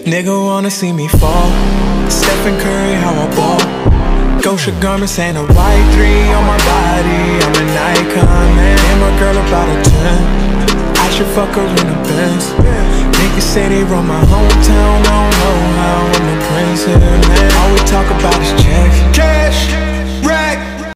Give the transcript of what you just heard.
Nigga wanna see me fall. Stephen Curry, how I ball. Gosha garments and a white 3 on my body. I'm an icon, man. And my girl about a 10. I should fuck her in a Benz. Niggas say they run my hometown. I don't know how I'm the prince here, man. All we talk about is checks.